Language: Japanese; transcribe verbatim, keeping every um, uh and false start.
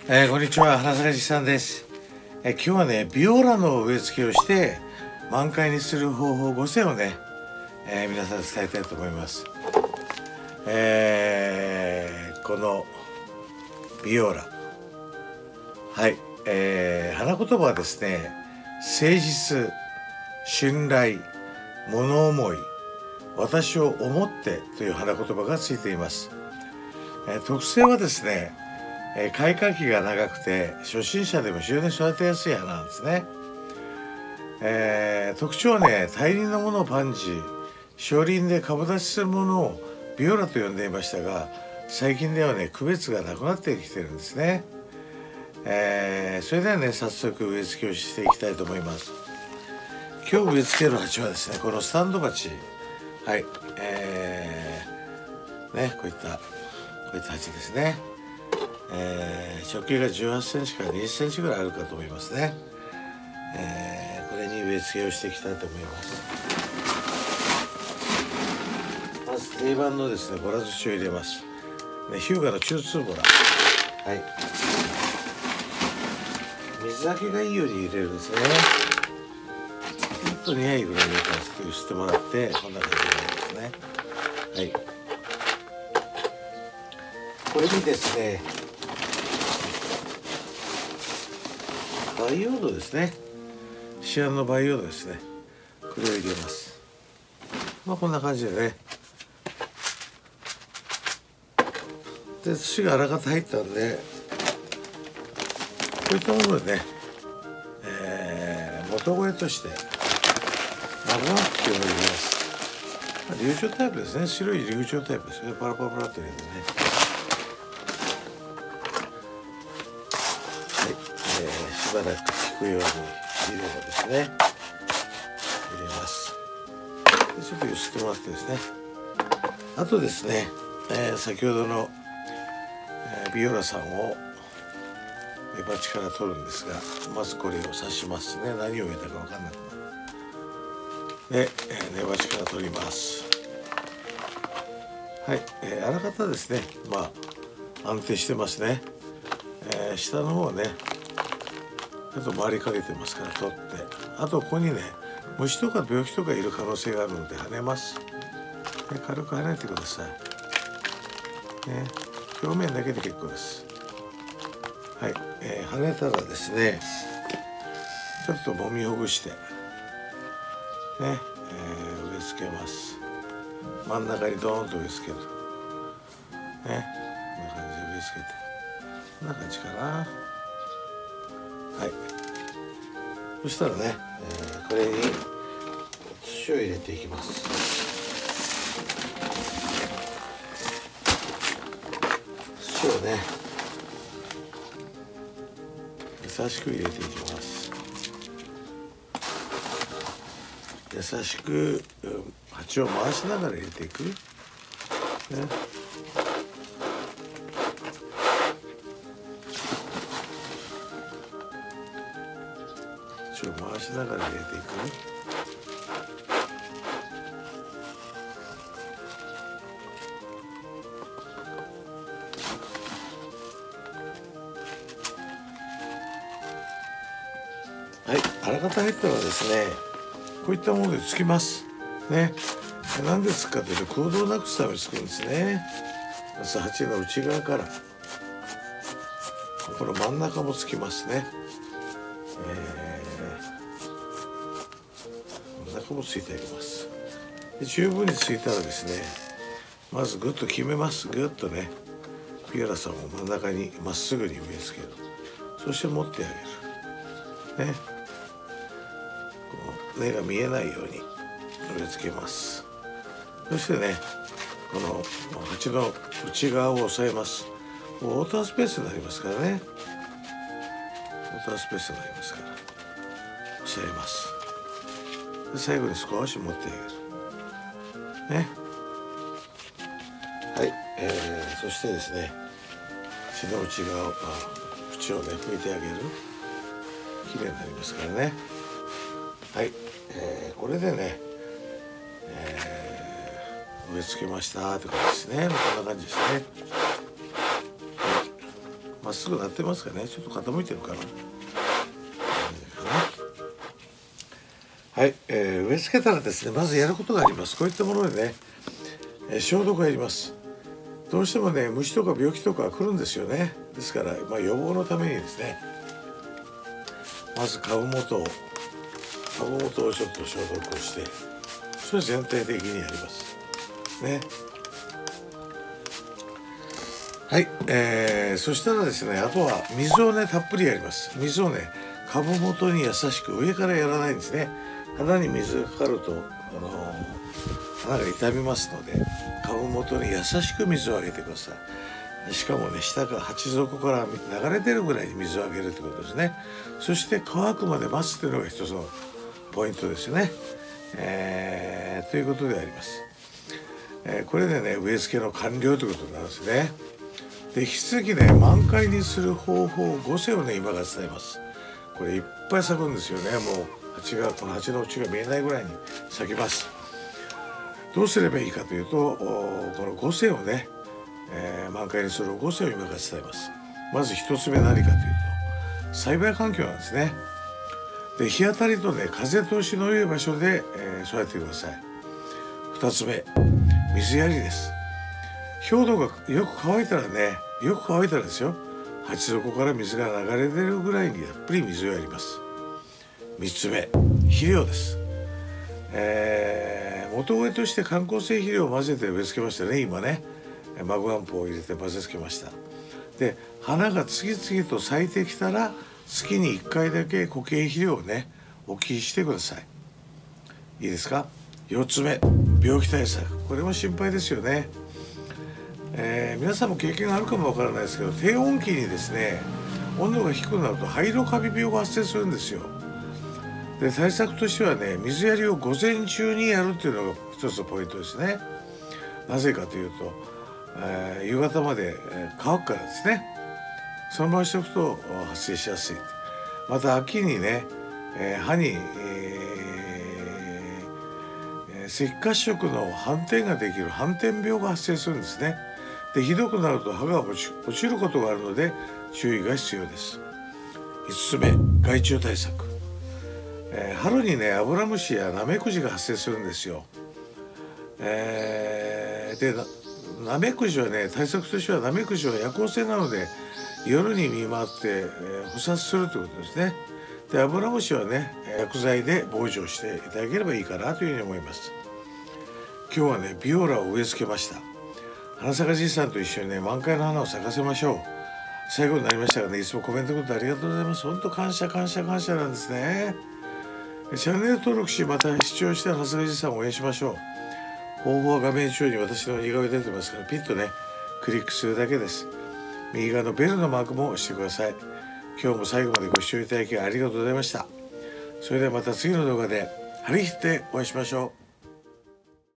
えー、こんにちは、花坂さんです。えー、今日はね、ビオラの植え付けをして満開にする方法ごせんをね、えー、皆さんに伝えたいと思います。えー、このビオラ、はい、えー、花言葉はですね、誠実、信頼、物思い、私を思ってという花言葉がついています。えー、特性はですね、えー、開花期が長くて初心者でも非常に育てやすい花なんですね。えー、特徴はね、大輪のものをパンジー、小輪で株立ちするものをビオラと呼んでいましたが、最近ではね、区別がなくなってきてるんですね。えー、それではね、早速植え付けをしていきたいと思います。今日植え付ける鉢はですね、このスタンド鉢、はい、えー、ね、こういったこういった鉢ですね。えー、直径がじゅうはちセンチからにじゅっセンチぐらいあるかと思いますね。えー、これに植え付けをしていきたいと思います。まず定番のですね、ボラ土を入れます。ね、ヒューガの中通ボラ。はい。水はけがいいように入れるんですね。ちょっとにはいぐらい入れたらちょっと揺すってもらって、こんな感じになりますね。はい。これにですね、培養土ですね。シアンの培養土ですね。これを入れます。まあこんな感じでね。で、土があらかた入ったんで、こういったものでね、えー、元肥としてマグマ茎を入れます。流暢タイプですね。白い流暢タイプですね。パラパラパラっと入れてね。はい、えー、しばらく効くように肥料をですね入れます。でちょっと揺すってもらってですね。あとですね、えー、先ほどの、えー、ビオラさんを根鉢から取るんですが、まずこれを刺しますね。何を植えたか分かんなくなる。で、えー、根鉢から取ります。はい、えー、あらかたですね、まあ安定してますね。えー、下の方はねちょっと回りかけてますから取って、あとここにね虫とか病気とかいる可能性があるので跳ねます。で軽く跳ねてください。ね、表面だけで結構です。はい、えー、跳ねたらですね、ちょっと揉みほぐしてね、えー、植え付けます。真ん中にドーンと植え付ける。ね、こんな感じで植え付けて、こんな感じかな。はい。そしたらね、えー、これに土を入れていきます。土をね、優しく入れていきます。優しく鉢を回しながら入れていく。ね。鉢を回しながら入れていく。はい、あらかた入ったらですね、こういったものでつきますね。なんでつくかというと、空洞をなくすためにつくんですね。まず鉢の内側からこの真ん中もつきますね。えー、真ん中もついてあげます。で十分についたらですね、まずグッと決めます。グッとね、ビオラさんを真ん中にまっすぐに植え付ける。そして持ってあげるね。この根が見えないように植え付けます。そしてね、この鉢の内側を押さえます。ウォータースペースになりますからね。ウォータースペースになりますから押さえます。で最後に少し持ってあげるね。はい、えー、そしてですね、血の内側を縁をね拭いてあげる。きれいになりますからね。はい、えー、これでね、えー、植え付けましたって感じですね。こんな感じですね。 まっすぐなってますかね。ちょっと傾いてるかな。はい、えー、植え付けたらですね、まずやることがあります。こういったものでね、えー、消毒がいります。どうしてもね、虫とか病気とか来るんですよね。ですから、まあ、予防のためにですね、まず株元を株元をちょっと消毒をして、それ全体的にやりますね。はい、えー、そしたらですね、あとは水をねたっぷりやります。水をね株元に優しく、上からやらないんですね。花に水がかかると、あのー、花が傷みますので、株元に優しく水をあげてください。しかもね、下から鉢底から流れ出るぐらいに水をあげるということですね。そして乾くまで待つというのが一つのポイントですよね。えー、ということであります。えー、これでね植え付けの完了ということになるんですね。で引き続きね満開にする方法ごせいをね今から伝えます。これいっぱい咲くんですよね。もう鉢がこの鉢の内が見えないぐらいに咲きます。どうすればいいかというと、このごせいをね、えー、満開にするごせいを今から伝えます。まず一つ目何かというと栽培環境なんですね。で日当たりとね風通しの良い場所で、えー、育ててください。二つ目水やりです。表土がよく乾いたらねよく乾いたらですよ、鉢底から水が流れ出るぐらいにたっぷり水をやります。三つ目肥料です。えー、元植えとして観光性肥料を混ぜて植え付けましたね。今ねマグワンポを入れて混ぜ付けました。で花が次々と咲いてきたら月にいっかいだけ固形肥料をねお聞きしてください。いいですか。よっつめ病気対策、これも心配ですよね。えー、皆さんも経験があるかもわからないですけど、低温期にですね温度が低くなると灰色カビ病が発生するんですよ。で対策としてはね水やりを午前中にやるっていうのが一つのポイントですね。なぜかというと、えー、夕方まで乾くからですね。そのまましておくと発生しやすい。また秋にね、えー、葉に、えー、赤褐色の斑点ができる斑点病が発生するんですね。でひどくなると葉が落ち、落ちることがあるので注意が必要です。いつつめ害虫対策、えー、春にねアブラムシやナメクジが発生するんですよ。えー、でナメクジはね対策としてはナメクジは夜行性なので夜に見回って、えー、捕殺するということですね。でアブラムシはね薬剤で防除していただければいいかなというふうに思います。今日はねビオラを植え付けました。花咲かじいさんと一緒にね満開の花を咲かせましょう。最後になりましたがね、いつもコメントことありがとうございます。本当感謝感謝感謝なんですね。チャンネル登録し、また視聴して花咲かじいさんを応援しましょう。方法は画面中に私の似顔絵出てますから、ピッとねクリックするだけです。右側のベルのマークも押してください。今日も最後までご視聴いただきありがとうございました。それではまた次の動画で張り切ってお会いしましょう。